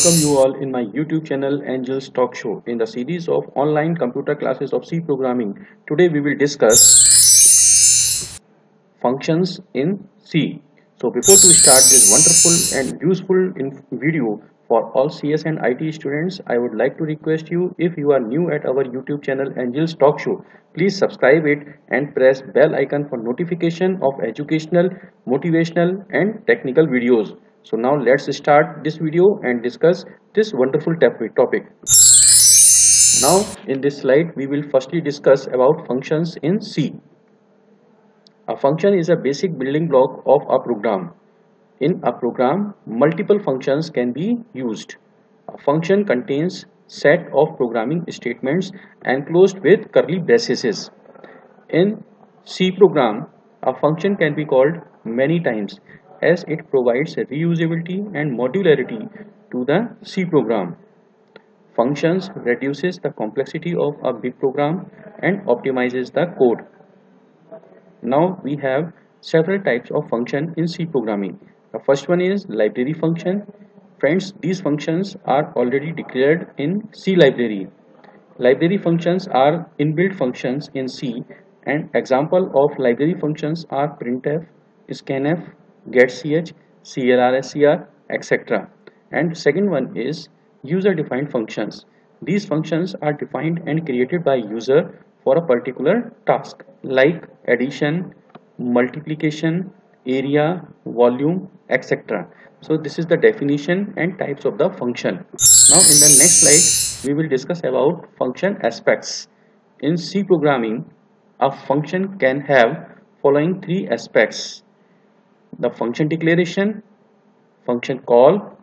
welcome you all in my YouTube channel Angels Talk Show in the series of online computer classes of C programming. Today we will discuss functions in C. So before to start this wonderful and useful video for all CS and IT students, I would like to request you, if you are new at our YouTube channel Angels Talk Show, please subscribe it and press bell icon for notification of educational, motivational and technical videos. So now let's start this video and discuss this wonderful topic. Now in this slide we will firstly discuss about functions in C. A function is a basic building block of a program. In a program, multiple functions can be used. A function contains set of programming statements enclosed with curly braces. In C program, a function can be called many times as it provides reusability and modularity to the C program. Functions reduces the complexity of a big program and optimizes the code. Now we have several types of function in C programming. The first one is library function. Friends, these functions are already declared in C library. Library functions are inbuilt functions in C, and example of library functions are printf, scanf, getch, clrscr, etc. And second one is user defined functions. These functions are defined and created by user for a particular task like addition, multiplication, area, volume, etc. So this is the definition and types of the function. Now in the next slide we will discuss about function aspects. In C programming, a function can have following three aspects: the function declaration, function call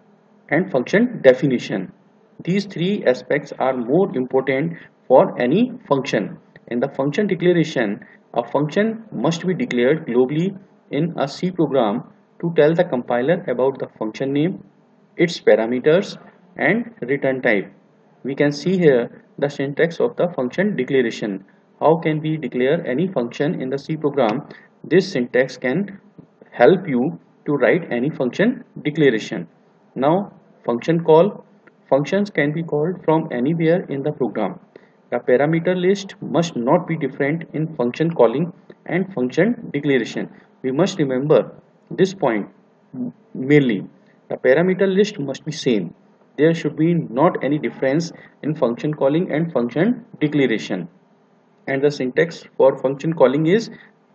and function definition. These three aspects are more important for any function. In the function declaration, a function must be declared globally in a C program to tell the compiler about the function name, its parameters and return type. We can see here the syntax of the function declaration. How can we declare any function in the C program? This syntax can help you to write any function declaration. Now function call. Functions can be called from anywhere in the program. The parameter list must not be different in function calling and function declaration. We must remember this point merely. The parameter list must be same. There should be not any difference in function calling and function declaration. And the syntax for function calling is,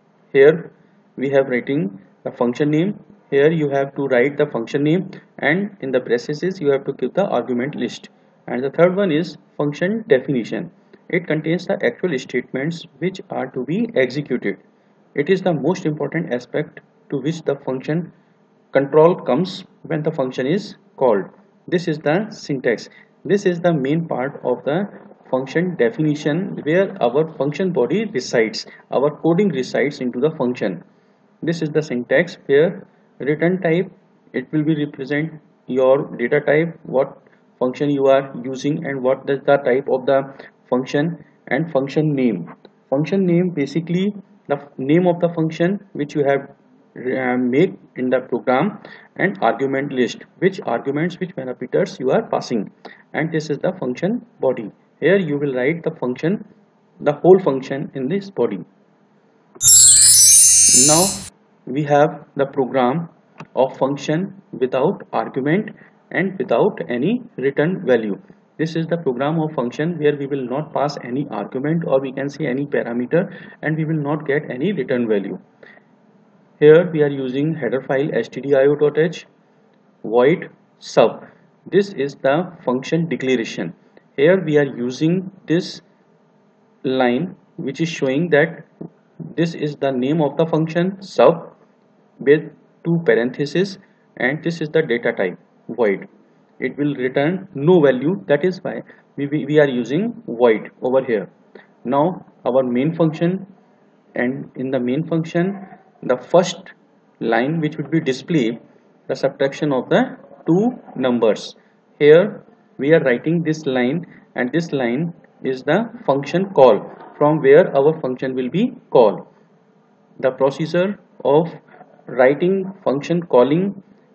here we have writing the function name. Here you have to write the function name, and in the braces you have to give the argument list. And the third one is function definition. It contains the actual statements which are to be executed. It is the most important aspect to which the function control comes when the function is called. This is the syntax. This is the main part of the function definition, where our function body resides, our coding resides into the function. This is the syntax where return type, it will be represent your data type, what function you are using and what is the type of the function. And function name. Function name basically the name of the function which you have make in the program, and argument list, which arguments, which parameters you are passing. And this is the function body. Here you will write the function, the whole function in this body. Now we have the program of function without argument and without any return value. This is the program of function where we will not pass any argument, or we can say any parameter, and we will not get any return value. Here we are using header file stdio.h void sub. This is the function declaration. Here we are using this line which is showing that this is the name of the function sub with two parentheses, and this is the data type void. It will return no value, that is why we are using void over here. Now our main function, and in the main function the first line which would be display the subtraction of the two numbers. Here we are writing this line, and this line is the function call, from where our function will be called. The procedure of writing function calling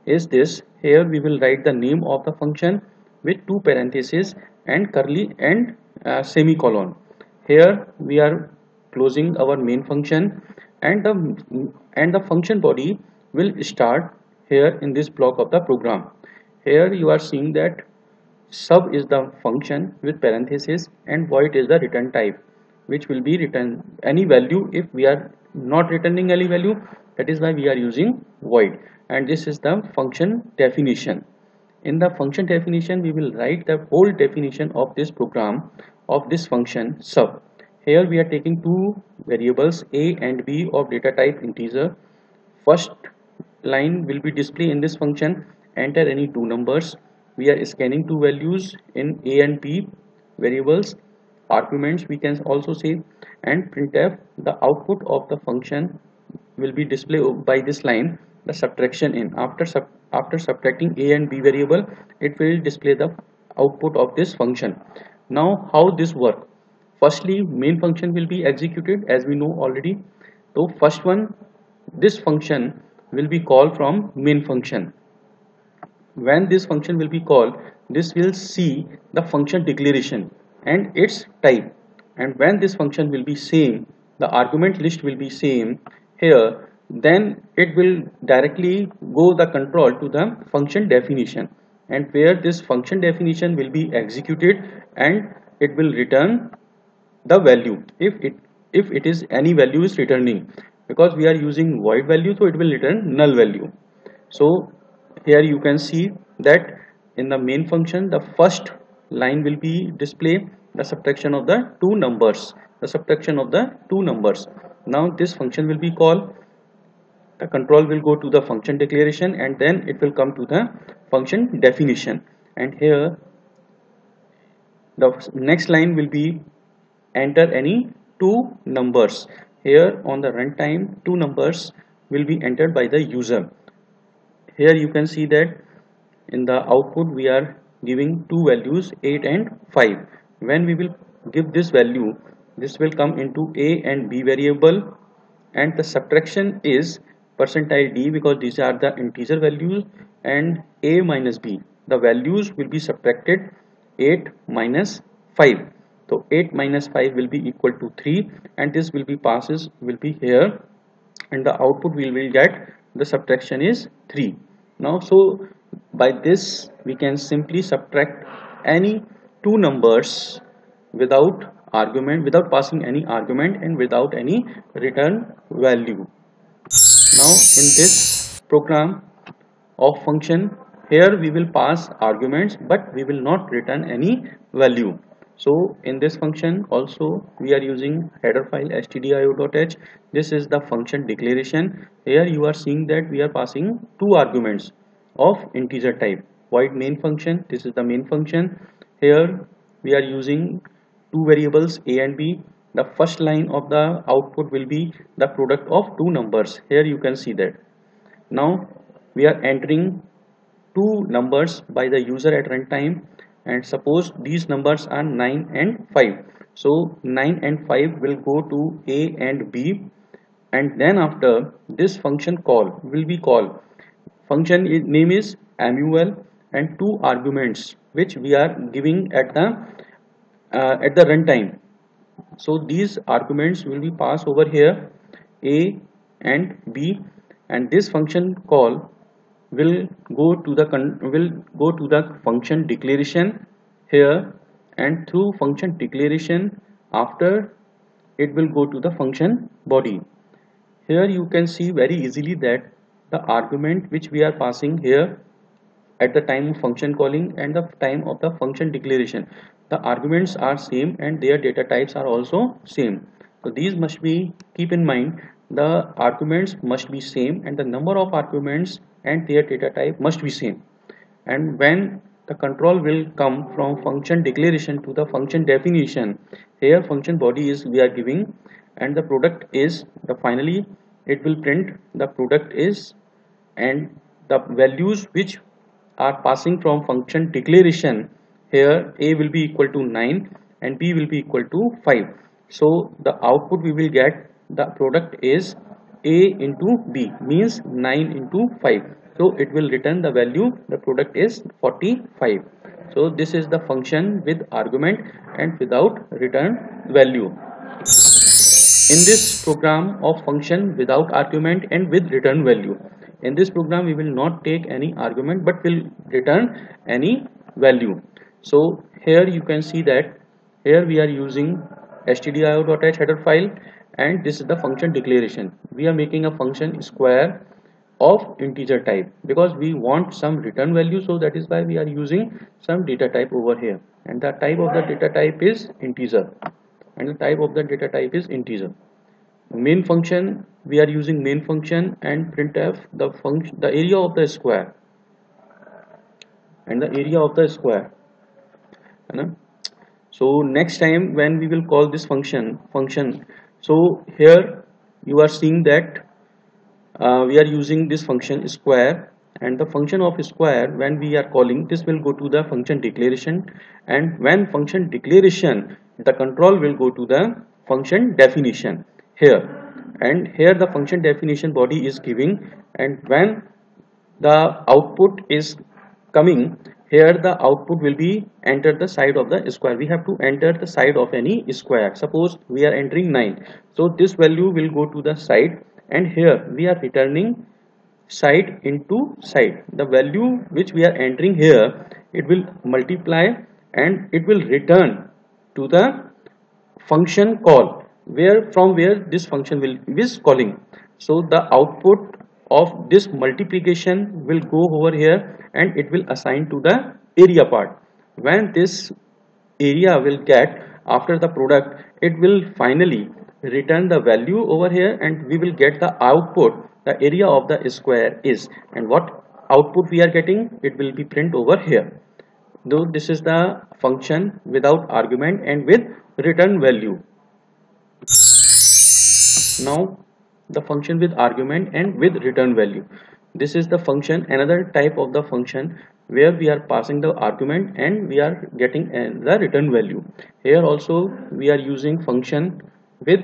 is this. Here we will write the name of the function with two parentheses and curly and semicolon. Here we are closing our main function, and the function body will start here in this block of the program. Here you are seeing that sub is the function with parenthesis and void is the return type, which will be return any value. If we are not returning any value, that is why we are using void. And this is the function definition. In the function definition, we will write the whole definition of this program of this function sub. Here we are taking two variables a and b of data type integer. First line will be display in this function, enter any two numbers. We are scanning two values in a and b variables, arguments we can also say, and printf. The output of the function will be displayed by this line, the subtraction in. After subtracting a and b variable, it will display the output of this function. Now how this work? Firstly, main function will be executed as we know already. So first one, this function will be called from main function. When this function will be called, this will see the function declaration and its type. And when this function will be same, the argument list will be same here, then it will directly go the control to the function definition, and where this function definition will be executed and it will return the value if it is any value is returning. Because we are using void value, so it will return null value. So here you can see that in the main function, the first line will be display the subtraction of the two numbers, now this function will be called, the control will go to the function declaration, and then it will come to the function definition. And here the next line will be enter any two numbers. Here on the runtime, two numbers will be entered by the user. Here you can see that in the output we are giving two values 8 and 5. When we will give this value, this will come into a and b variable, and the subtraction is %d because these are the integer values, and a minus b, the values will be subtracted 8 minus 5. So 8 minus 5 will be equal to 3, and this will be here, and the output we will get the subtraction is 3. Now so by this we can simply subtract any two numbers without passing any argument and without any return value. Now in this program of function, here we will pass arguments but we will not return any value. So in this function also we are using header file stdio.h. This is the function declaration. Here you are seeing that we are passing two arguments of integer type, void main function. This is the main function. Here we are using two variables a and b. The first line of the output will be the product of two numbers. Here you can see that. Now we are entering two numbers by the user at runtime, and suppose these numbers are 9 and 5. So 9 and 5 will go to a and b, and then after this function call will be called. Function name is mul, and two arguments which we are giving at the runtime. So these arguments will be passed over here, a and b, and this function call will go to the function declaration here, and through function declaration after it will go to the function body. Here you can see very easily that the argument which we are passing here at the time of function calling and the time of the function declaration, the arguments are same and their data types are also same. So these must be keep in mind, the arguments must be same and the number of arguments and their data type must be same. And when the control will come from function declaration to the function definition, here function body is we are giving, and the product is the finally it will print the product is, and the values which are passing from function declaration, here a will be equal to 9 and b will be equal to 5. So the output we will get, the product is a into b, means 9 into 5. so it will return the value, the product is 45. So this is the function with argument and without return value. In this program of function without argument and with return value, in this program we will not take any argument but will return any value. So here you can see that here we are using stdio.h header file, and this is the function declaration. We are making a function square of integer type because we want some return value, so that is why we are using some data type over here, and the type of the data type is integer, and the type of the data type is integer. Main function, we are using main function and printf the function, the area of the square, and the area of the square. So next time when we will call this function, so here you are seeing that we are using this function square, and the function of square, when we are calling this, will go to the function declaration, and when function declaration, the control will go to the function definition here, and here the function definition body is giving, and when the output is coming, here the output will be enter the side of the square. We have to enter the side of any square. Suppose we are entering 9, so this value will go to the side, and here we are returning side into side. The value which we are entering here, it will multiply and it will return to the function call, where from where this function will is calling. So the output of this multiplication will go over here, and it will assign to the area part. When this area will get after the product, it will finally return the value over here, and we will get the output, the area of the square is, and what output we are getting, it will be print over here. Though this is the function without argument and with return value. Now the function with argument and with return value, this is the function, another type of the function where we are passing the argument and we are getting the return value. Here also we are using function with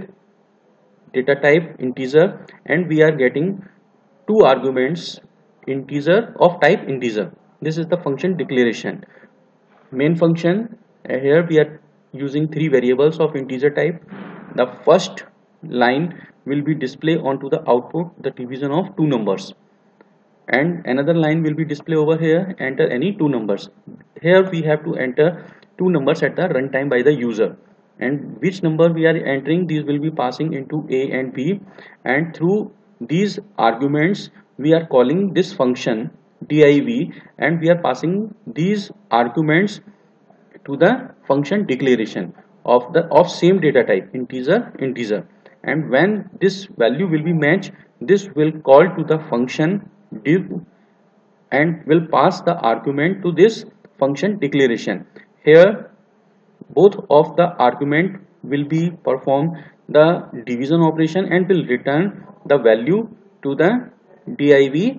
data type integer, and we are getting two arguments, integer of type integer. This is the function declaration. Main function, here we are using three variables of integer type. The first line will be display onto the output the division of two numbers, and another line will be display over here, enter any two numbers. Here we have to enter two numbers at the runtime by the user, and which number we are entering, these will be passing into A and B, and through these arguments we are calling this function div, and we are passing these arguments to the function declaration of same data type integer, and when this value will be matched, this will call to the function div and will pass the argument to this function declaration. Here both of the argument will be perform the division operation and will return the value to the div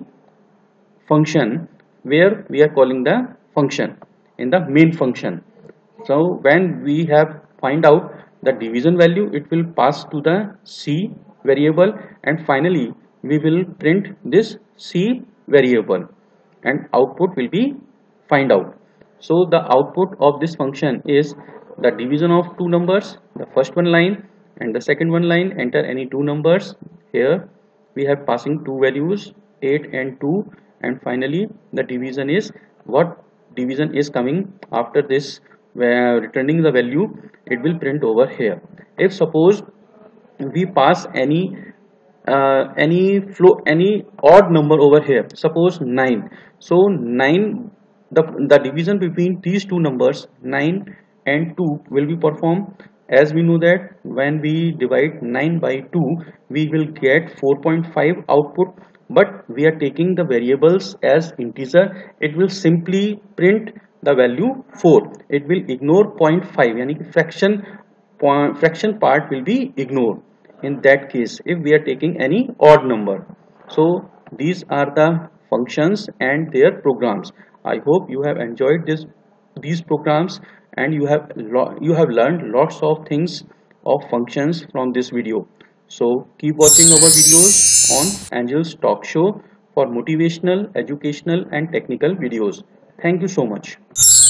function where we are calling the function in the main function. So when we have find out the division value, it will pass to the C variable, and finally we will print this C variable and output will be find out. So the output of this function is the division of two numbers, the first one line and the second one line, enter any two numbers. Here we have passing two values 8 and 2, and finally the division is what division is coming after this, where returning the value, it will print over here. If suppose we pass any odd number over here, suppose 9, so 9, the division between these two numbers 9 and 2 will be performed. As we know that when we divide 9 by 2, we will get 4.5 output, but we are taking the variables as integer, it will simply print the value 4. It will ignore 0.5, yani fraction part will be ignored in that case if we are taking any odd number. So these are the functions and their programs. I hope you have enjoyed these programs, and you have learned lots of things of functions from this video. So keep watching our videos on Angel's Talk Show for motivational, educational and technical videos. Thank you so much.